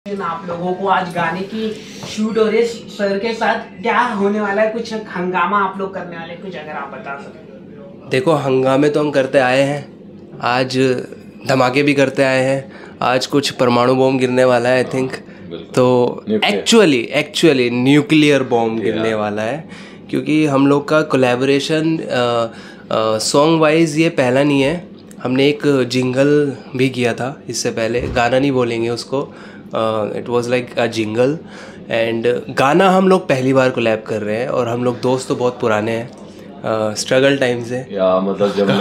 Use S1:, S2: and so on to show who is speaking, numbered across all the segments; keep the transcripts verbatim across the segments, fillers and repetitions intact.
S1: आप लोगों को आज गाने की शूट हो रही है सर के साथ, क्या होने वाला है? कुछ हंगामा आप लोग करने वाले, कुछ अगर आप बता सकते।
S2: देखो, हंगामे तो हम करते आए हैं, आज धमाके भी करते आए हैं, आज कुछ परमाणु बॉम्ब गिरने वाला है आई थिंक। तो एक्चुअली एक्चुअली न्यूक्लियर बॉम्ब गिरने वाला है, क्योंकि हम लोग का कोलैबोरेशन सॉन्ग वाइज ये पहला नहीं है। हमने एक जिंगल भी किया था इससे पहले, गाना नहीं बोलेंगे उसको, it was like a jingle. And गाना हम लोग पहली बार कोलैब कर रहे हैं, और हम लोग दोस्त तो बहुत पुराने हैं, स्ट्रगल टाइम से।
S3: या मतलब जब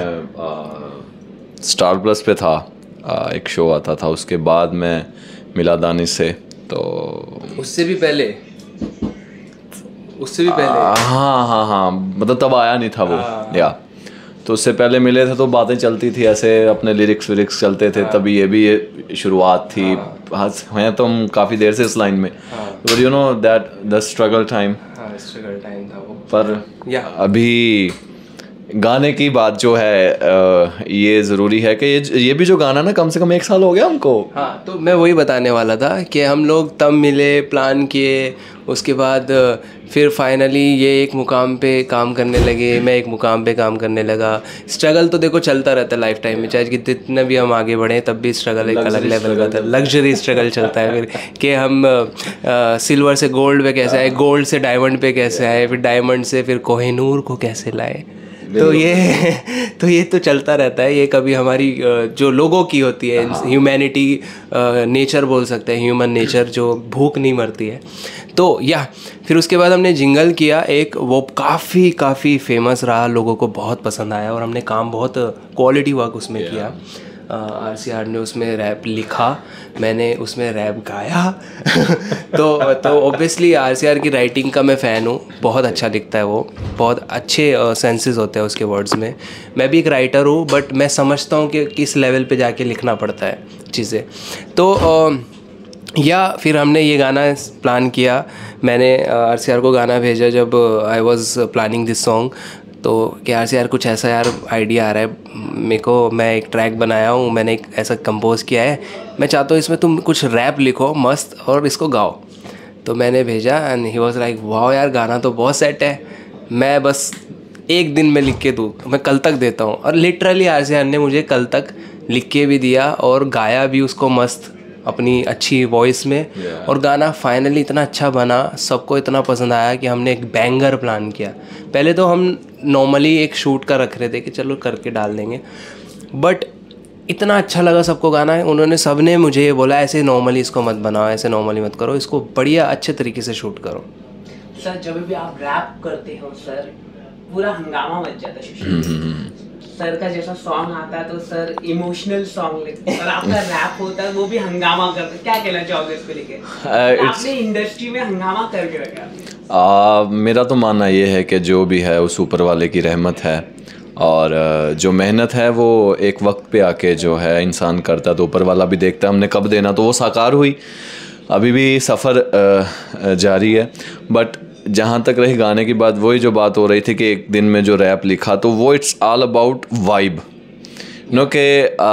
S3: मैं स्टार प्लस पे था, आ, एक शो आता था, उसके बाद मैं मिला दानिश से, तो
S2: उससे भी पहले उससे भी पहले
S3: आ, हाँ हाँ हाँ मतलब तब आया नहीं था वो।
S2: हाँ।
S3: या तो उससे पहले मिले थे तो बातें चलती थी ऐसे, अपने लिरिक्स विरिक्स चलते थे। हाँ। तभी ये भी ये शुरुआत थी। हाँ, हैं तो हम काफ़ी देर से इस लाइन में, but you know that the struggle time.
S2: हाँ, स्ट्रगल टाइम था वो।
S3: पर
S2: या
S3: अभी गाने की बात जो है, आ, ये ज़रूरी है कि ये ये भी जो गाना ना, कम से कम एक साल हो गया हमको।
S2: हाँ, तो मैं वही बताने वाला था कि हम लोग तब मिले, प्लान किए, उसके बाद फिर फाइनली ये एक मुकाम पे काम करने लगे, मैं एक मुकाम पे काम करने लगा। स्ट्रगल तो देखो चलता रहता है लाइफ टाइम में, चाहे जितने भी हम आगे बढ़े तब भी स्ट्रगल एक अलग लेवल का था। लग्जरी स्ट्रगल चलता है फिर कि हम आ, सिल्वर से गोल्ड पे कैसे आए, गोल्ड से डायमंड पे कैसे आए, फिर डायमंड से फिर कोहिनूर को कैसे लाए। तो ये तो ये तो चलता रहता है। ये कभी हमारी जो लोगों की होती है, ह्यूमैनिटी नेचर बोल सकते हैं, ह्यूमन नेचर जो भूख नहीं मरती है। तो या फिर उसके बाद हमने जिंगल किया एक, वो काफ़ी काफ़ी फेमस रहा, लोगों को बहुत पसंद आया, और हमने काम बहुत क्वालिटी वर्क उसमें yeah. किया। आर सी आर ने उसमें रैप लिखा, मैंने उसमें रैप गाया। तो तो ऑब्वियसली आर सी आर की राइटिंग का मैं फ़ैन हूँ, बहुत अच्छा लिखता है वो, बहुत अच्छे सेंसेस होते हैं उसके वर्ड्स में। मैं भी एक राइटर हूँ, बट मैं समझता हूँ कि किस लेवल पे जाके लिखना पड़ता है चीज़ें। तो आ, या फिर हमने ये गाना प्लान किया, मैंने आर सी आर को गाना भेजा जब I was planning this song, तो कि यार से यार कुछ ऐसा यार आइडिया आ रहा है मेरे को, मैं एक ट्रैक बनाया हूँ, मैंने एक ऐसा कंपोज किया है, मैं चाहता हूँ इसमें तुम कुछ रैप लिखो मस्त और इसको गाओ। तो मैंने भेजा एंड ही वाज लाइक वाह यार, गाना तो बहुत सेट है, मैं बस एक दिन में लिख के दूँ, मैं कल तक देता हूँ। और लिटरली आर सी आर ने मुझे कल तक लिख के भी दिया और गाया भी उसको मस्त अपनी अच्छी वॉइस में। yeah. और गाना फाइनली इतना अच्छा बना, सबको इतना पसंद आया कि हमने एक बैंगर प्लान किया। पहले तो हम नॉर्मली एक शूट का रख रहे थे कि चलो करके डाल देंगे, बट इतना अच्छा लगा सबको गाना है, उन्होंने सब ने मुझे ये बोला ऐसे नॉर्मली इसको मत बनाओ, ऐसे नॉर्मली मत करो, इसको बढ़िया अच्छे तरीके से शूट करो।
S1: सर जब भी आप रैप करते हो सर, पूरा हंगामा मच जाता है। सर का जैसा सॉन्ग आता है तो सर इमोशनल सॉन्ग लेते हैं, और आपका रैप होता है वो भी हंगामा करते हैं। क्या कहना चाहोगे इसको लेके? uh, आपने इंडस्ट्री में हंगामा करके रखा है।
S3: uh, मेरा तो मानना ये है कि जो भी है उस ऊपर वाले की रहमत है, और uh, जो मेहनत है वो एक वक्त पे आके जो है इंसान करता है तो ऊपर वाला भी देखता है। हमने कब देना, तो वो साकार हुई, अभी भी सफ़र uh, जारी है। बट जहाँ तक रही गाने की बात, वही जो बात हो रही थी कि एक दिन में जो रैप लिखा, तो वो इट्स ऑल अबाउट वाइब नो के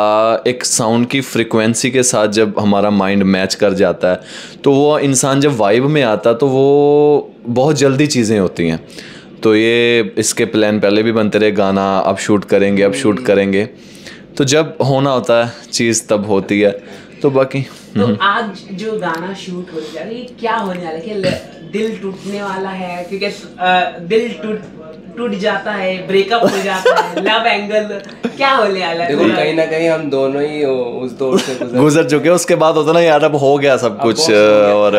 S3: एक साउंड की फ्रिक्वेंसी के साथ जब हमारा माइंड मैच कर जाता है, तो वो इंसान जब वाइब में आता तो वो बहुत जल्दी चीज़ें होती हैं। तो ये इसके प्लान पहले भी बनते रहे, गाना अब शूट करेंगे अब शूट करेंगे, तो जब होना होता है चीज़ तब होती है। तो बाकी
S1: तो आज जो गाना शूट होने जा रहा है, ये क्या होने वाला है? कि दिल टूटने वाला है? क्योंकि दिल टूट टूट जाता है, ब्रेकअप हो जाता है, लव एंगल, क्या होने वाला है?
S2: देखो कहीं ना कहीं हम दोनों ही उस दौर से गुजर,
S3: गुजर चुके हैं। उसके बाद होता ना यार अब हो गया सब कुछ, और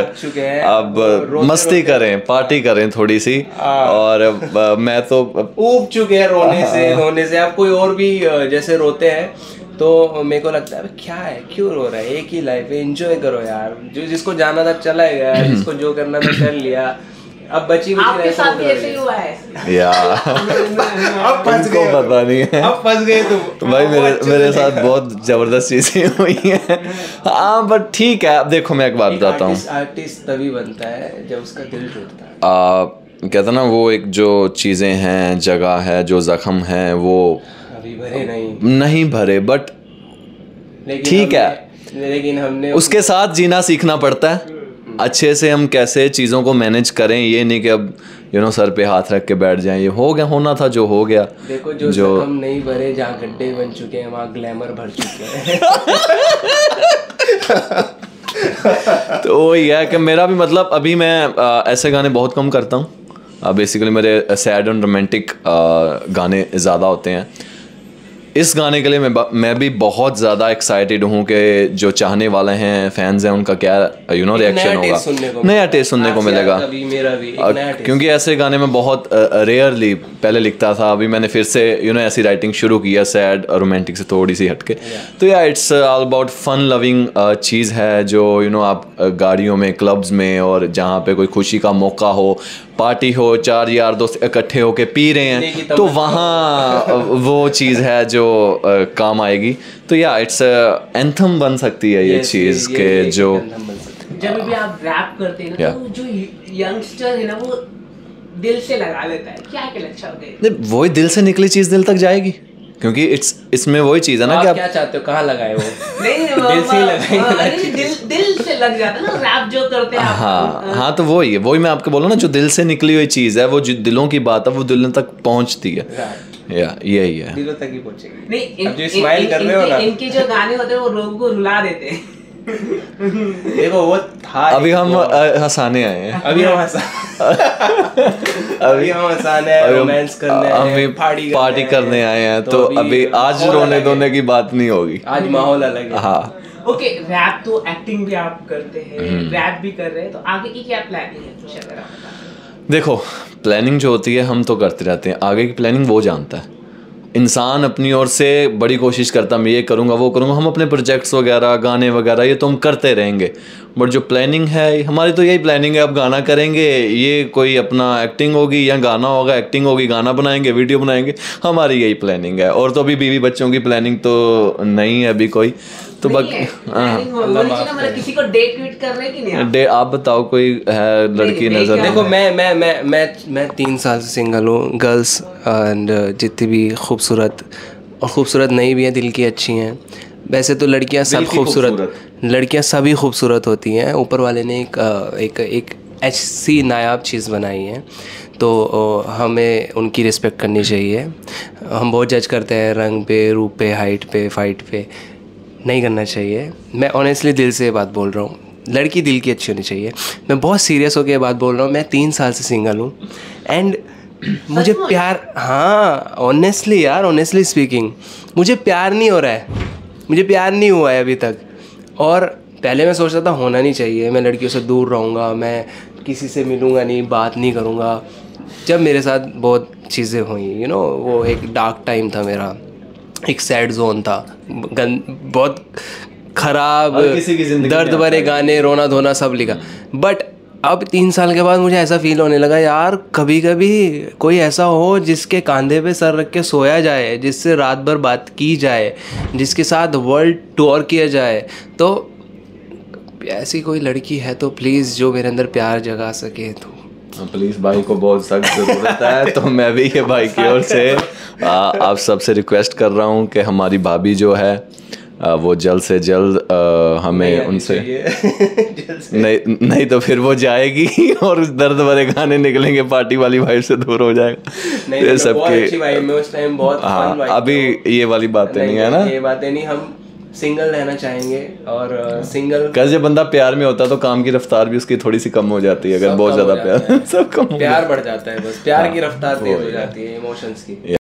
S3: अब मस्ती करें, पार्टी करें थोड़ी सी, और मैं तो
S2: ऊब चुके हैं रोने से रोने से अब कोई और भी जैसे रोते हैं, तो मेरे को लगता है क्या है, क्यों रो रहा है, एक ही लाइफ है, एंजॉय करो यार, जो जिसको जाना था चला गया, जिसको जो करना था कर लिया, अब बची बची
S1: आपके साथ भी ऐसे ही हुआ है
S3: या
S2: अब फंस गए,
S3: पता नहीं है,
S2: अब फंस गए तुम।
S3: तो भाई मेरे मेरे साथ बहुत जबरदस्त चीजें हुई हैं। हाँ बट ठीक है। अब देखो मैं एक बात बताता हूँ,
S2: आर्टिस्ट तभी बनता है जब उसका दिल टूटता है।
S3: कहता ना वो एक जो चीजें हैं, जगह है, जो जख्म है वो
S2: अभी भरे नहीं
S3: नहीं भरे, बट ठीक है
S2: लेकिन हमने
S3: उसके साथ जीना सीखना पड़ता है अच्छे से। हम कैसे चीज़ों को मैनेज करें, ये नहीं कि अब यू नो सर पे हाथ रख के बैठ जाएं। ये हो गया, होना था जो हो गया।
S2: देखो जो, जो... जख्म नहीं भरे, जहाँ गड्ढे बन चुके हैं वहाँ ग्लैमर भर चुके हैं।
S3: तो वही है कि मेरा भी मतलब अभी मैं आ, ऐसे गाने बहुत कम करता हूँ। बेसिकली मेरे सैड एंड रोमांटिक गाने ज़्यादा होते हैं। इस गाने के लिए मैं मैं भी बहुत ज़्यादा एक्साइटेड हूँ कि जो चाहने वाले हैं, फैंस हैं, उनका क्या यू नो रिएक्शन होगा। नया टेस्ट सुनने को मिलेगा,
S2: मेरा भी
S3: क्योंकि ऐसे गाने में बहुत रेयरली पहले लिखता था। अभी मैंने फिर से यू नो ऐसी राइटिंग शुरू की है, सैड और रोमांटिक से थोड़ी सी हटके। तो या it's all about fun loving चीज़ है जो यू नो आप गाड़ियों में, क्लब्स में, और जहाँ पे कोई खुशी का मौका हो, पार्टी हो, चार यार दोस्त इकट्ठे होके पी रहे हैं, तो वहाँ वो चीज़ है जो आ, काम आएगी। तो या इट्स एंथम बन सकती है ये चीज़ के जो
S1: जब भी आप रैप करते हैं ना, तो जो यंगस्टर है ना वो दिल से लगा लेता है। क्या क्या अच्छा होगा,
S3: वही दिल से निकली चीज़ दिल तक जाएगी, क्योंकि इट्स इसमें वही चीज़ है ना
S2: तो
S3: कि
S2: आप क्या चाहते हो, कहाँ लगाए वो?
S1: नहीं
S2: दिल से ही लगाएंगे।
S1: दिल दिल से लग जाता है ना रैप जो करते हैं।
S3: हाँ हाँ, तो वही है, वही मैं आपको बोला ना, जो दिल से निकली हुई चीज़ है, वो जो दिलों की बात है, वो दिलों तक पहुँचती है। या यही है,
S2: दिलों तक ही पहुँचेगी।
S1: नहीं,
S2: अब जो स्माइल कर रहे हो ना,
S1: इनके जो गाने होते हैं वो लोगों को रुला देते हैं।
S2: देखो वो था,
S3: अभी हम हंसाने आए हैं,
S2: अभी हम हंसा अभी हम हंसाने आए, रोमांस करने आए,
S3: पार्टी पार्टी करने आए हैं। तो अभी आज रोने धोने की बात नहीं होगी,
S2: आज माहौल अलग है।
S3: हाँ
S1: ओके, रैप तो एक्टिंग भी आप करते हैं, रैप भी कर रहे हैं, तो आगे की क्या प्लानिंग है कुछ अगर आप बता दें?
S3: देखो, प्लानिंग जो होती है हम तो करते रहते हैं, आगे की प्लानिंग वो जानता है। इंसान अपनी ओर से बड़ी कोशिश करता, मैं ये करूँगा वो करूँगा, हम अपने प्रोजेक्ट्स वगैरह, गाने वगैरह, ये तो हम करते रहेंगे। बट जो प्लानिंग है हमारी, तो यही प्लानिंग है, अब गाना करेंगे, ये कोई अपना एक्टिंग होगी या गाना होगा, एक्टिंग होगी, गाना बनाएंगे, वीडियो बनाएंगे, हमारी यही प्लानिंग है। और तो अभी बीवी बच्चों की प्लानिंग तो नहीं है अभी कोई, तो बस
S1: किसी को डेट वीट करने की नहीं।
S3: डे आप बताओ, कोई है लड़की नजर?
S2: देखो मैं मैं मैं मैं मैं तीन साल से सिंगल हूँ। गर्ल्स एंड जितनी भी खूबसूरत और खूबसूरत नहीं भी हैं, दिल की अच्छी हैं। वैसे तो लड़कियां सब खूबसूरत, लड़कियां सभी खूबसूरत होती हैं। ऊपर वाले ने एक एक एक ऐसी नायाब चीज़ बनाई है, तो हमें उनकी रिस्पेक्ट करनी चाहिए। हम बहुत जज करते हैं रंग पे, रूप पे, हाइट पे, फाइट पे, नहीं करना चाहिए। मैं ऑनेस्टली दिल से ये बात बोल रहा हूँ, लड़की दिल की अच्छी होनी चाहिए। मैं बहुत सीरियस होकर ये बात बोल रहा हूँ। मैं तीन साल से सिंगल हूँ एंड मुझे प्यार, हाँ ऑनेस्टली यार, ऑनेस्टली स्पीकिंग, मुझे प्यार नहीं हो रहा है, मुझे प्यार नहीं हुआ है अभी तक। और पहले मैं सोचता था होना नहीं चाहिए, मैं लड़कियों से दूर रहूँगा, मैं किसी से मिलूँगा नहीं, बात नहीं करूँगा। जब मेरे साथ बहुत चीज़ें हुई, यू नो, वो एक डार्क टाइम था मेरा, एक सैड जोन था, गंद बहुत ख़राब, दर्द भरे गाने, रोना धोना सब लिखा। बट अब तीन साल के बाद मुझे ऐसा फील होने लगा, यार कभी कभी कोई ऐसा हो जिसके कंधे पे सर रख के सोया जाए, जिससे रात भर बात की जाए, जिसके साथ वर्ल्ड टूर किया जाए। तो ऐसी कोई लड़की है तो प्लीज़ जो मेरे अंदर प्यार जगा सके। तो
S3: प्लीज़, भाई को बहुत सख्त ज़रूरत है। तो मैं भी ये भाई की ओर से आ, आप सबसे रिक्वेस्ट कर रहा हूँ कि हमारी भाभी जो है आ, वो जल्द से जल्द आ, हमें उनसे नहीं नहीं तो फिर वो जाएगी और उस दर्द भरे गाने निकलेंगे, पार्टी वाली वाइफ से दूर हो जाएगा।
S2: नहीं, ये सबके बहुत
S3: हाँ, अभी ये वाली बातें नहीं है ना,
S2: ये बातें नहीं। हम सिंगल रहना चाहेंगे और सिंगल,
S3: कैसे बंदा प्यार में होता है तो काम की रफ्तार भी उसकी थोड़ी सी कम हो जाती है। अगर बहुत ज़्यादा प्यार, सब कम,
S2: प्यार बढ़ जाता है, बस प्यार की रफ्तार तेज हो जाती है इमोशंस की।